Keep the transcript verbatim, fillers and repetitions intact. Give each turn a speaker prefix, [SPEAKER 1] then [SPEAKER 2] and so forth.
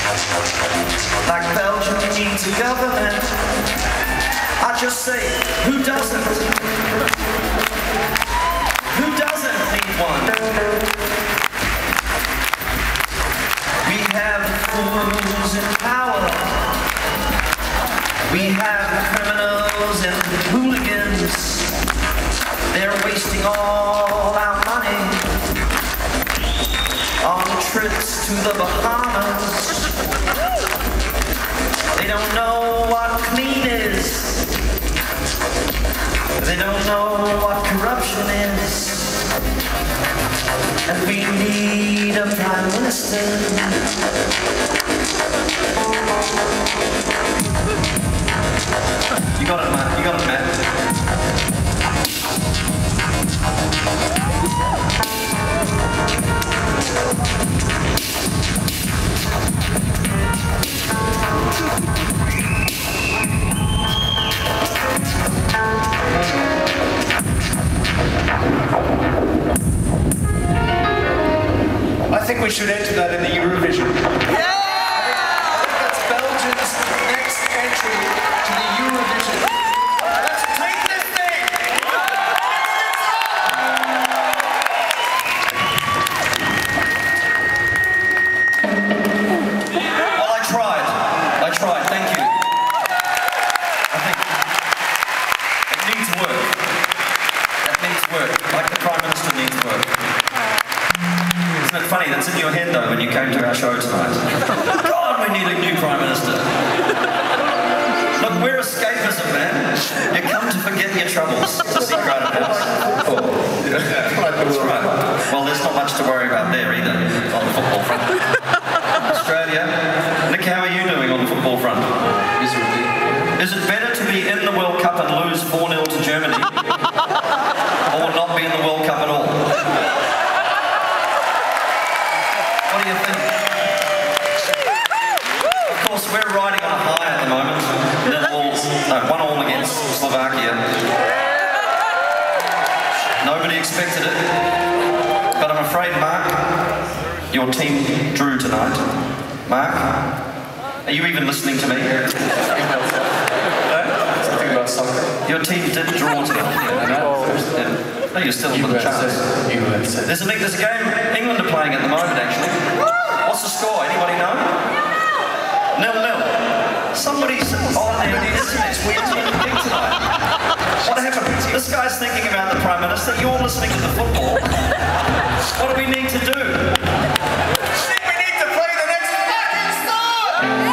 [SPEAKER 1] Like Belgium needs a government, I just say, who doesn't? Who doesn't need one? We have fools in power. We have criminals and hooligans. They're wasting all our money on trips to the Bahamas. They don't know what clean is. They don't know what corruption is. And we need a prime minister. You got it, man. You got it, man.
[SPEAKER 2] I think we should enter that in the Eurovision. Yeah! I think that's Belgium's next entry to the Eurovision. Let's take this thing!
[SPEAKER 1] Well, I tried. I tried. Thank you. I think it needs work. It needs work. Like the Prime Minister needs work. Isn't it funny? That's in your head though when you came to our show tonight. God, we need a new Prime Minister. Look, we're escapism, man. You come to forget your troubles to see Crowded House. Oh. That's right. Well, there's not much to worry about there either on the football front. Australia. Nick, how are you doing on the football front? Miserably. Is it better to be in the World Cup and lose four nil to Germany or not be in the World Cup at all? What do you think? Of course, we're riding on a high at the moment. All, no, one all against Slovakia. Nobody expected it. But I'm afraid, Mark, your team drew tonight. Mark, are you even listening to me?
[SPEAKER 2] Something about soccer.
[SPEAKER 1] Your team did draw tonight. Yeah. No, you're still in with a chance. There's a, there's a game England are playing at the moment, actually. What's the score? Anybody know? Nil nil. Somebody's on the internet's weird thing tonight. What happened? This guy's thinking about the Prime Minister. You're listening to the football. What do we need to do?
[SPEAKER 2] We need to play the next fucking song!